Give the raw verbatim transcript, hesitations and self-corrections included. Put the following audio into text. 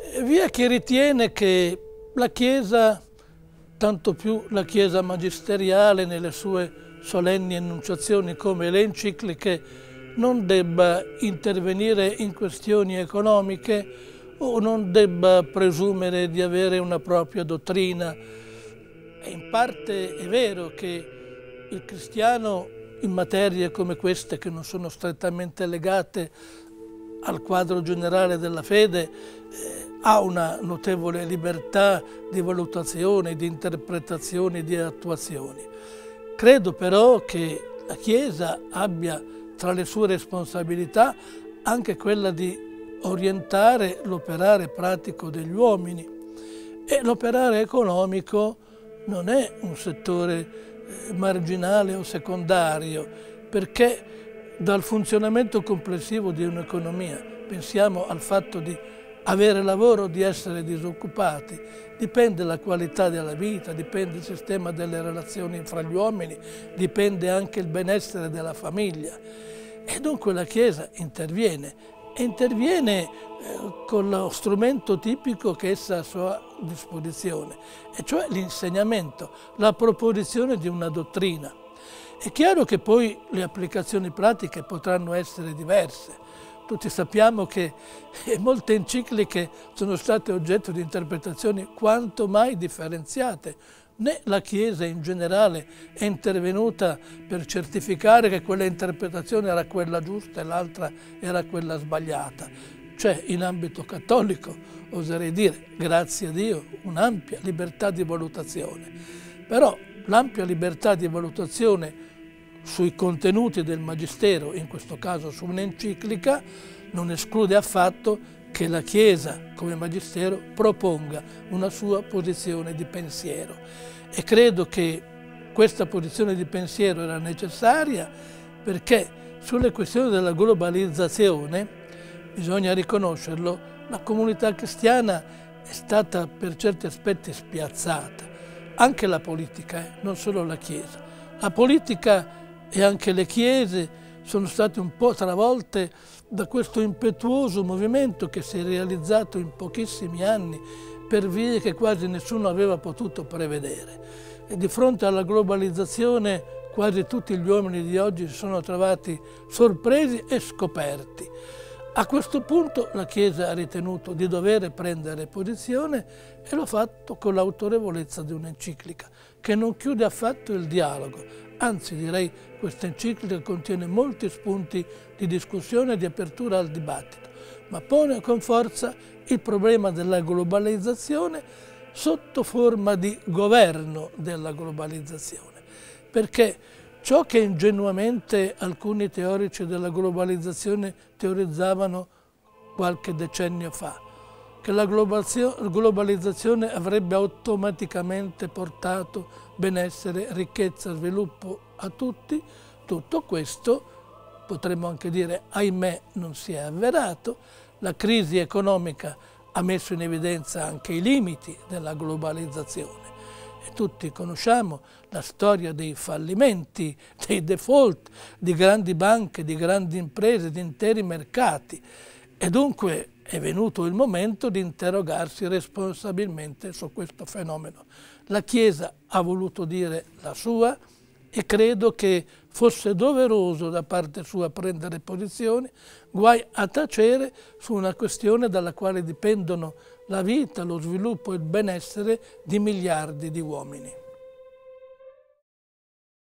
Vi è chi ritiene che la Chiesa, tanto più la Chiesa magisteriale nelle sue solenni enunciazioni come le encicliche, non debba intervenire in questioni economiche o non debba presumere di avere una propria dottrina. E in parte è vero che il cristiano in materie come queste, che non sono strettamente legate al quadro generale della fede, eh, ha una notevole libertà di valutazione, di interpretazione, di attuazioni. Credo però che la Chiesa abbia tra le sue responsabilità anche quella di orientare l'operare pratico degli uomini, e l'operare economico non è un settore marginale o secondario, perché dal funzionamento complessivo di un'economia, pensiamo al fatto di avere lavoro, di essere disoccupati, dipende la qualità della vita, dipende il sistema delle relazioni fra gli uomini, dipende anche il benessere della famiglia. E dunque la Chiesa interviene, e interviene eh, con lo strumento tipico che essa ha a sua disposizione, e cioè l'insegnamento, la proposizione di una dottrina. È chiaro che poi le applicazioni pratiche potranno essere diverse. Tutti sappiamo che molte encicliche sono state oggetto di interpretazioni quanto mai differenziate. Né la Chiesa in generale è intervenuta per certificare che quella interpretazione era quella giusta e l'altra era quella sbagliata. C'è in ambito cattolico, oserei dire, grazie a Dio, un'ampia libertà di valutazione. Però l'ampia libertà di valutazione sui contenuti del Magistero, in questo caso su un'enciclica, non esclude affatto che la Chiesa come Magistero proponga una sua posizione di pensiero. E credo che questa posizione di pensiero era necessaria perché sulle questioni della globalizzazione, bisogna riconoscerlo, la comunità cristiana è stata per certi aspetti spiazzata. Anche la politica, eh, non solo la Chiesa. La politica e anche le chiese sono state un po' travolte da questo impetuoso movimento che si è realizzato in pochissimi anni per vie che quasi nessuno aveva potuto prevedere. E di fronte alla globalizzazione quasi tutti gli uomini di oggi si sono trovati sorpresi e scoperti. A questo punto la Chiesa ha ritenuto di dover prendere posizione e l'ha fatto con l'autorevolezza di un'enciclica che non chiude affatto il dialogo. Anzi, direi, questa enciclica contiene molti spunti di discussione e di apertura al dibattito, ma pone con forza il problema della globalizzazione sotto forma di governo della globalizzazione, perché ciò che ingenuamente alcuni teorici della globalizzazione teorizzavano qualche decennio fa, che la globalizzazione avrebbe automaticamente portato benessere, ricchezza, sviluppo a tutti, tutto questo, potremmo anche dire, ahimè, non si è avverato. La crisi economica ha messo in evidenza anche i limiti della globalizzazione. E tutti conosciamo la storia dei fallimenti, dei default di grandi banche, di grandi imprese, di interi mercati. E dunque è venuto il momento di interrogarsi responsabilmente su questo fenomeno. La Chiesa ha voluto dire la sua e credo che fosse doveroso da parte sua prendere posizione, guai a tacere su una questione dalla quale dipendono la vita, lo sviluppo e il benessere di miliardi di uomini.